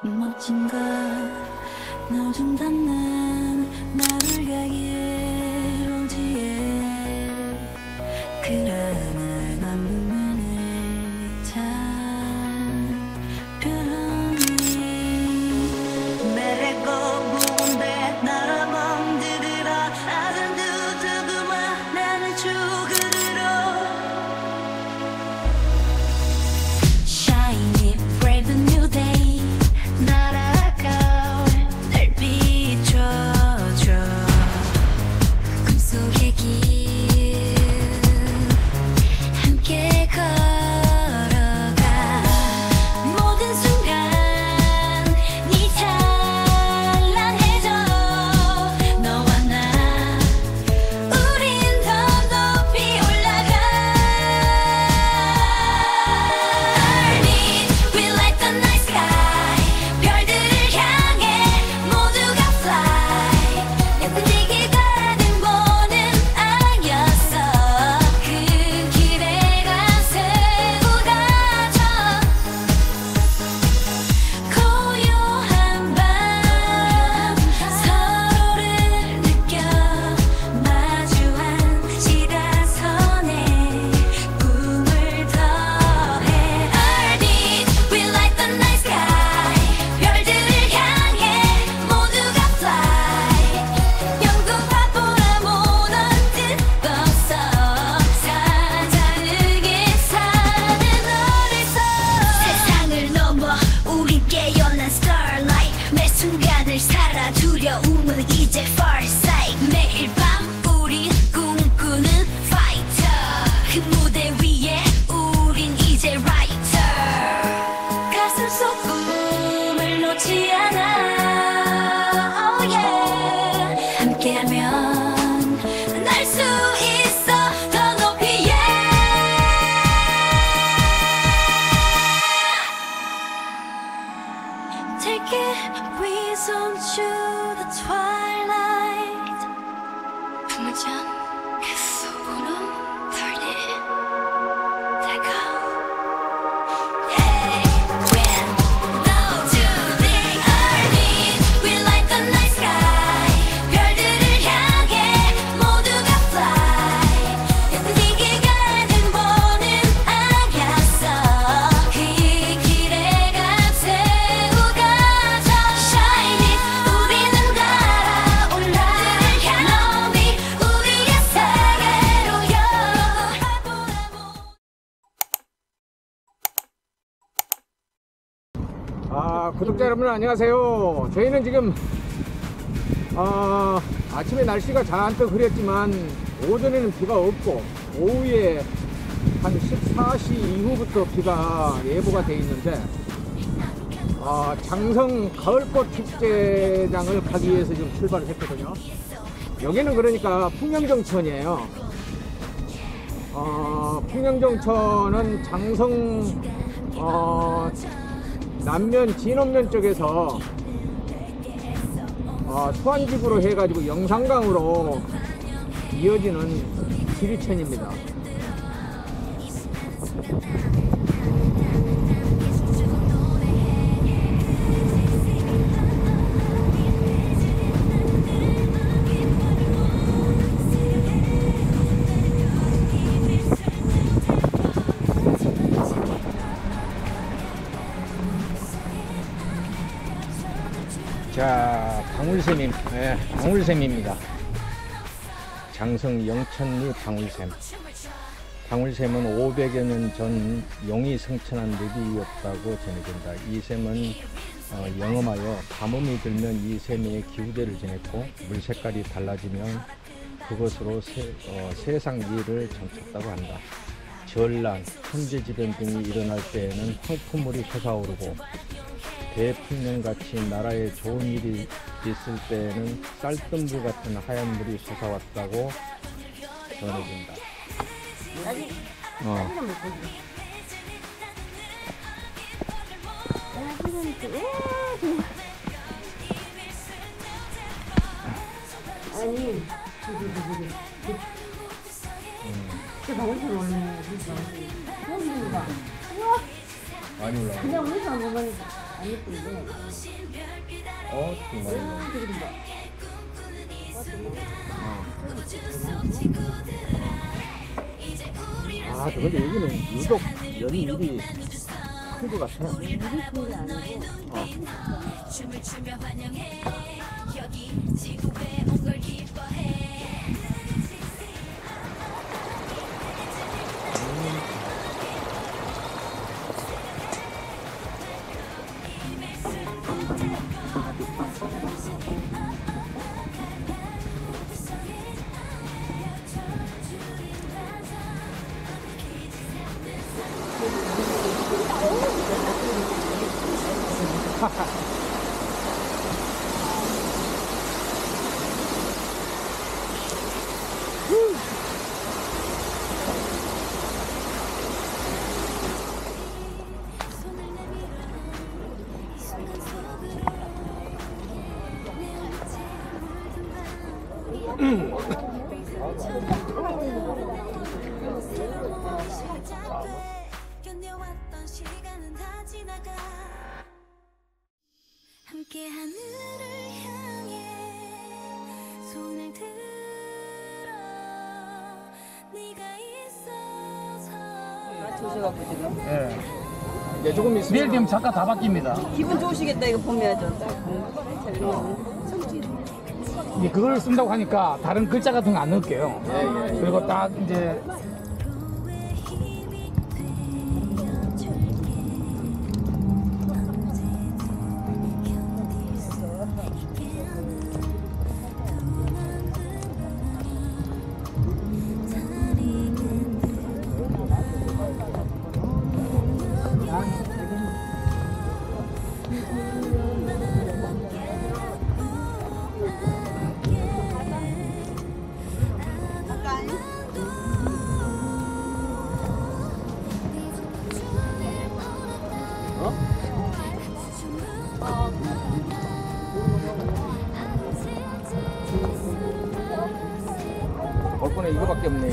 멋진 걸 너 좀 닮는 나를 가기에 오지에 그러나 난 눈을 참 편히 매고 부은데 나라 멍들들어 아전 두두구마 나는 죽으러 Shiny brave new day 날아가 날 비춰줘 꿈속의 길 함께 걸어가 모든 순간 네 찬란해져 너와 나 우린 더 높이 올라가 Early we light the night sky 별들을 향해 모두가 fly 예쁘게 가는 보는 아니었어 그 길에 가세우다 저 고요한 밤 서로를 느껴 마주한 시다선에 꿈을 더해 Early we light the night sky 별들을 향해 모두가 fly 영구 바보라 모넌 뜻 없어 사자르게 사는 어리석 세상을 넘어 우린 깨어난 starlight 매 순간을 살아 두려움은 이제 far sight 매일 밤 우린 꿈꾸는 fighter 그 무대 위에 우린 이제 writer 가슴 속 꿈을 놓지 않아 oh yeah 함께하면 날 수 있어 더 높이 yeah Take it with on to the twilight 풍전 그 속으로 덜리 다가오 When no to the early we light the night sky 별들을 향해 모두가 fly 예쁘게 가는 보는 아니었어 그 길에 감세우가 저 Shiny 우리는 달아올라 너비 우리의 세계로요 구독자 여러분 안녕하세요. 저희는 지금 아침에 날씨가 잔뜩 흐렸지만 오전에는 비가 없고 오후에 한 14시 이후부터 비가 예보가 되어 있는데 장성 가을꽃 축제장을 가기 위해서 지금 출발을 했거든요. 여기는 그러니까 풍령정천이에요. 풍령정천은 장성 남면 진원면 쪽에서 수안집으로 해가지고 영산강으로 이어지는 지리천입니다. 자, 방울샘입니다. 장성 영천리 방울샘. 방울샘은 500여 년 전 용이 성천한 늪이었다고 전해진다. 이 샘은 영험하여 가뭄이 들면 이 샘에 기후대를 지냈고 물 색깔이 달라지면 그것으로 세상 일을 점쳤다고 한다. 전란, 천재지변 등이 일어날 때에는 황풍물이 솟아오르고 대풍령같이 나라에 좋은 일이 있을 때에는 쌀뜨물 같은 하얀 물이 솟아왔다고 전해진다. 아니, 저 방울샘 원래 많이 올라가. 그냥 물만 보면 안 예쁜데. 정말. 아, 근데 여기는 유독 연일이 큰 것 같아. 춤을 추며 환영해 여기 지구에 온 걸 기뻐해 견뎌왔던 시간은 다 지나가 함께 하늘을 향해 손을 들어 네가 있어서 좋으셔갖고 지금. 예. 이제 조금 있으면 내일 되면 작가 다 바뀝니다. 기분 좋으시겠다 이거 보면 이제 그걸 쓴다고 하니까 다른 글자 같은 거 안 넣을게요. 예. 그리고 딱 이제 서로의 힘이 되어줄게 언제든 견딜 수 있게 하는 올 거는 이거밖에 없네.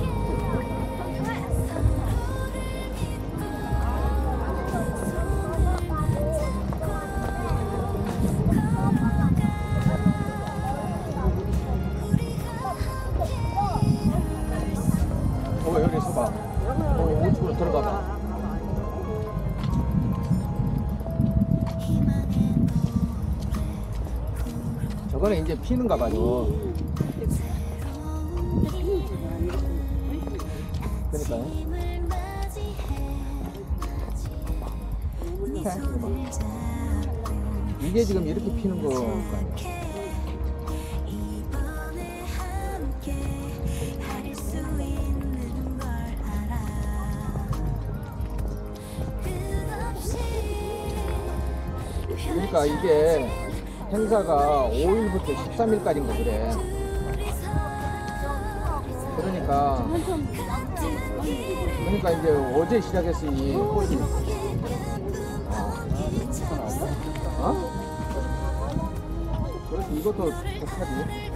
여기 서봐. 우측으로 들어가 봐. 저거는 이제 피는가 봐요. 그러니까요. 이게 지금 이렇게 피는 거 아니야? 그러니까 이게 행사가 5일부터 13일까지인가 그래. 그러니까 이제 어제 시작했으니 그래서 이것도 좋다지.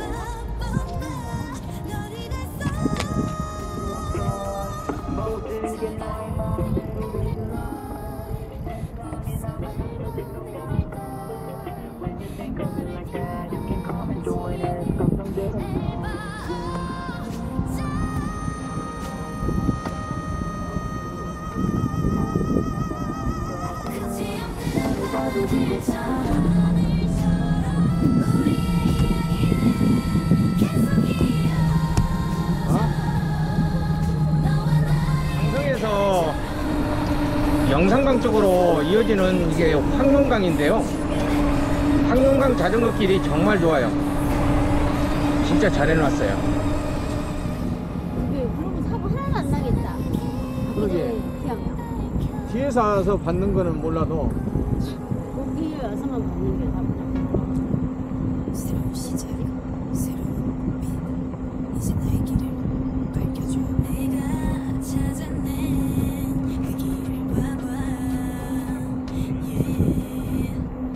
강성에서 영산강 쪽으로 이어지는 이게 황룡강인데요. 황룡강 자전거 길이 정말 좋아요. 진짜 잘 해놨어요. 그러면 사고 하나도 안 나겠다. 그러게. 그냥 뒤에서 와서 받는 거는 몰라도 거기에 와서만 받는 게 답이다. 새로운 시작, 새로운 빛, 이제 나의 길을 밝혀줘. 내가 찾아낸 그 길을 봐봐. Yeah.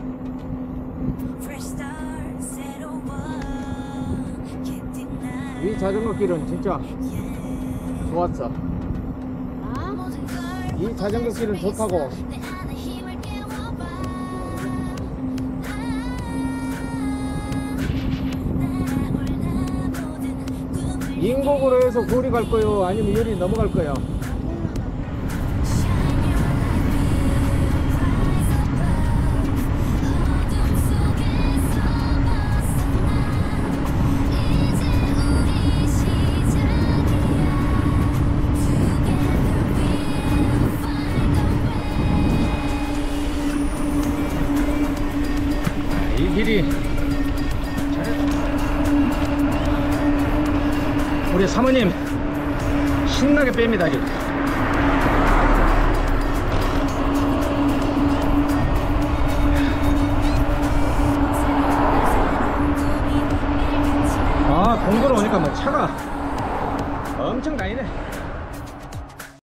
Fresh start, 새로워. getting night. 이 자전거 길은 진짜 좋았어. 아? 이 자전거 길은 좋다고. 내 안에 힘을 깨워봐. 인곡으로 해서 고리 갈 거요? 아니면 열이 넘어갈 거요? 이 길이 우리 사모님 신나게 뺍니다 지금.